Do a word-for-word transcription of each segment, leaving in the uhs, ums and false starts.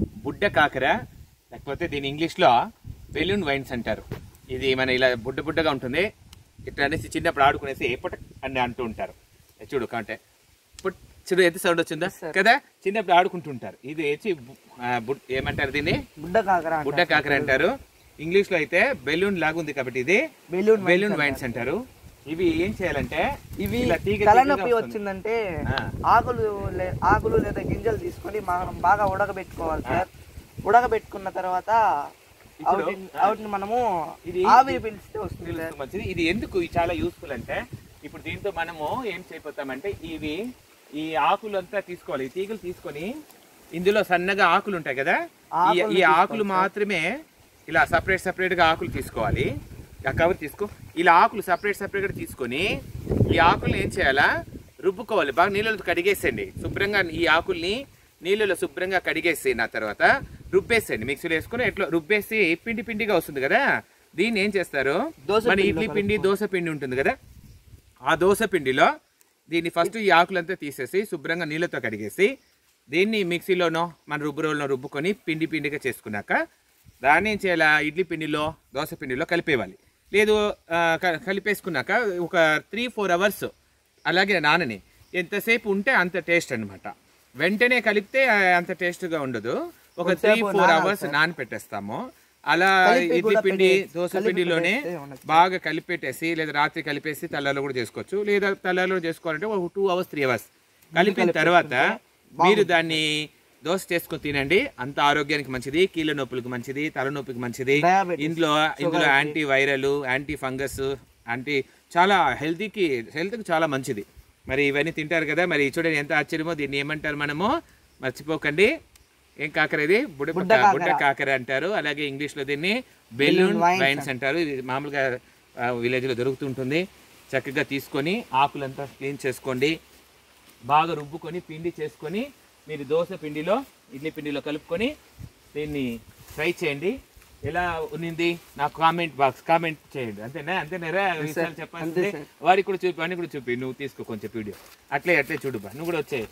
బుడ్డ కాకర, లేకపోతే దీని ఇంగ్లీష్లో బెలూన్ వైన్స్ అంటారు. ఇది మన ఇలా బుడ్డ బుడ్డగా ఉంటుంది. ఇట్లా అనేసి చిన్నప్పుడు ఆడుకునేసి పుట్ అని అంటూ ఉంటారు. చూడు అంటే పుట్ చూడు ఎంత సౌండ్ వచ్చిందా కదా, చిన్నప్పుడు ఆడుకుంటుంటారు. ఇది వచ్చి ఏమంటారు దీన్ని? బుడ్డ కాకర. బుడ్డ కాకర అంటారు. ఇంగ్లీష్ లో అయితే బెలూన్ లాగుంది కాబట్టి ఇది బెలూన్ బెలూన్ వైన్స్ అంటారు. ఇవి ఏం చేయాలంటే, ఇవి తలనొప్పి వచ్చిందంటే ఆకులు ఆకులు లేదా గింజలు తీసుకొని మనం బాగా ఉడకబెట్టుకోవాలి సార్. ఉడకబెట్టుకున్న తర్వాత వాటిని మనము ఆవిరి పీల్చితే వస్తుంది మంచిది. ఇది ఎందుకు చాలా యూస్ఫుల్ అంటే, ఇప్పుడు దీంతో మనము ఏం చేయబోతామంటే, ఇవి ఈ ఆకులు అంతా తీసుకోవాలి. ఈ తీగలు తీసుకొని ఇందులో సన్నగా ఆకులు ఉంటాయి కదా, ఈ ఆకులు మాత్రమే ఇలా సపరేట్ సపరేట్ గా ఆకులు తీసుకోవాలి. ఆ కవర్ తీసుకో. ఇలా ఆకులు సపరేట్ సపరేట్ గా తీసుకొని ఈ ఆకుల్ని ఏం చేయాలా, రుబ్బుకోవాలి. బాగా నీళ్ళతో కడిగేసేయండి శుభ్రంగా. ఈ ఆకుల్ని నీళ్ళలో శుభ్రంగా కడిగేసి నా తర్వాత రుబ్బేసేయండి. మిక్సీలో వేసుకుని ఎట్లా రుబ్బేసి పిండి పిండిగా వస్తుంది కదా, దీన్ని ఏం చేస్తారు, మన ఇడ్లీ పిండి దోశ పిండి ఉంటుంది కదా, ఆ దోశ పిండిలో దీన్ని ఫస్ట్ ఈ ఆకులంతా తీసేసి శుభ్రంగా నీళ్ళతో కడిగేసి దీన్ని మిక్సీలోనో మన రుబ్బు రోల్లో రుబ్బుకొని పిండి పిండిగా చేసుకున్నాక దాన్ని ఏం చేయాలా, ఇడ్లీ పిండిలో దోశ పిండిలో కలిపేవాలి. లేదు కలిపేసుకున్నాక ఒక త్రీ ఫోర్ అవర్స్ అలాగే నానని, ఎంతసేపు ఉంటే అంత టేస్ట్ అనమాట. వెంటనే కలిపితే అంత టేస్ట్గా ఉండదు. ఒక త్రీ ఫోర్ అవర్స్ నానపెట్టేస్తాము. అలా ఇడ్లీ పిండి దోశ పిండిలోనే బాగా కలిపెట్టేసి, లేదా రాత్రి కలిపేసి తల్లలో కూడా చేసుకోవచ్చు. లేదా తల్లలో చేసుకోవాలంటే ఒక టూ అవర్స్ త్రీ అవర్స్ కలిపిన తర్వాత మీరు దాన్ని దోశ చేసుకొని తినండి. అంత ఆరోగ్యానికి మంచిది, కీళ్ళ నొప్పులకు మంచిది, తలనొప్పికి మంచిది. ఇందులో ఇందులో anti viral, anti fungus, anti చాలా హెల్తీకి హెల్త్కి చాలా మంచిది. మరి ఇవన్నీ తింటారు కదా, మరి చూడండి ఎంత ఆశ్చర్యమో. దీన్ని ఏమంటారు మనము, మర్చిపోకండి. ఏం కాకర ఇది? బుడ్డ బుడ్డ కాకర అంటారు. అలాగే ఇంగ్లీష్లో దీన్ని బెలూన్ వైన్స్ అంటారు. ఇది మామూలుగా విలేజ్లో దొరుకుతుంటుంది. చక్కగా తీసుకొని ఆకులంతా క్లీన్ చేసుకోండి, బాగా రుబ్బుకొని పిండి చేసుకొని మీరు దోశ పిండిలో ఇడ్లీ పిండిలో కలుపుకొని దీన్ని ట్రై చేయండి. ఎలా ఉన్నింది నాకు కామెంట్ బాక్స్ కామెంట్ చేయండి. అంతేనా? అంతేనా? విషయాలు చెప్పాలి వారికి కూడా చూపి, అని కూడా చూపి. నువ్వు తీసుకో కొంచెం వీడియో, అట్లే అట్లే చూడు బా. నువ్వు కూడా వచ్చాయి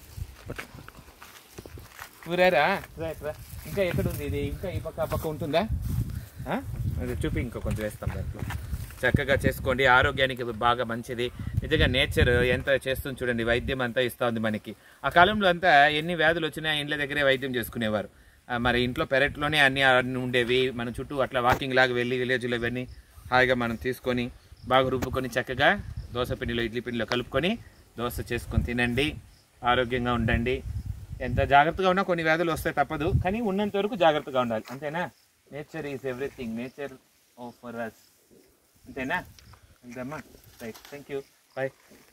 ఊరారా. ఇంకా ఎక్కడ ఉంది ఇది? ఇంకా ఈ పక్క ఆ పక్క ఉంటుందా? అది చూపి, ఇంకా కొంచెం వేస్తాం దాంట్లో. చక్కగా చేసుకోండి, ఆరోగ్యానికి బాగా మంచిది. నిజంగా నేచర్ ఎంత చేస్తుంది చూడండి. వైద్యం అంతా ఇస్తూ ఉంది మనకి. ఆ కాలంలో అంతా ఎన్ని వ్యాధులు వచ్చినా ఇండ్ల దగ్గరే వైద్యం చేసుకునేవారు. మరి ఇంట్లో పెరట్లోనే అన్ని అన్ని ఉండేవి. మన చుట్టూ అట్లా వాకింగ్ లాగా వెళ్ళి విలేజ్లో ఇవన్నీ హాయిగా మనం తీసుకొని బాగా రుబ్బుకొని చక్కగా దోశ పిండిలో ఇడ్లీ పిండిలో కలుపుకొని దోశ చేసుకొని తినండి. ఆరోగ్యంగా ఉండండి. ఎంత జాగ్రత్తగా ఉన్నా కొన్ని వ్యాధులు వస్తాయి, తప్పదు. కానీ ఉన్నంత వరకు జాగ్రత్తగా ఉండాలి. అంతేనా? Nature is everything, nature for us. అంతేనా? అంతేమ్మా. Right, thank you, bye.